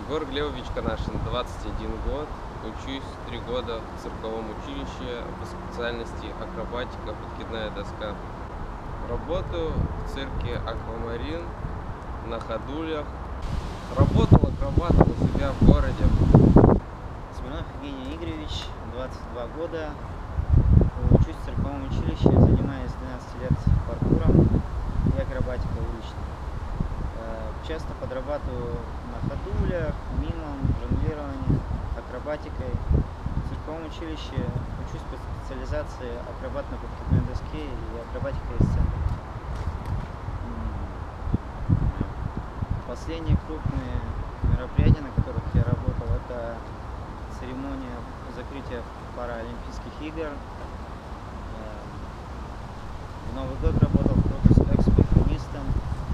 Егор Глебович Канашин, 21 год. Учусь 3 года в цирковом училище по специальности акробатика, подкидная доска. Работаю в цирке «Аквамарин» на ходулях. Работал акробатом у себя в городе. Смирнов Евгений Игоревич, 22 года. Учусь в цирковом училище, занимаюсь 12 лет паркуром и акробатикой уличной. Часто подрабатываю на ходулях, мимом, жонглированием, акробатикой. В цирковом училище учусь по специализации акробат на подкидной доске и акробатика из сцены. Последние крупные мероприятия, на которых я работал, это церемония закрытия Паралимпийских игр. В Новый год работал в Крокус Экспо хронистом.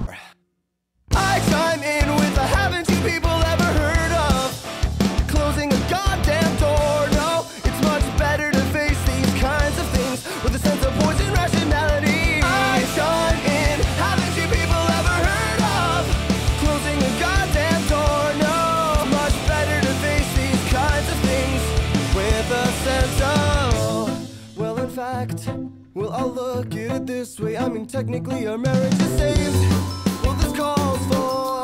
I chime in with a haven't you people ever heard of closing a goddamn door? No, it's much better to face these kinds of things with a sense of poise and rationality. I chime in, haven't you people ever heard of closing a goddamn door? No, it's much better to face these kinds of things with a sense of, well, in fact, well, I'll look at it this way. I mean, technically our marriage is saved. Well, this calls for